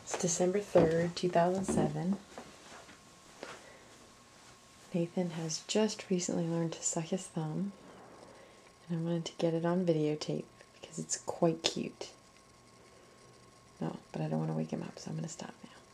It's December 3rd, 2007. Nathan has just recently learned to suck his thumb, and I wanted to get it on videotape because it's quite cute. No, but I don't want to wake him up, so I'm going to stop now.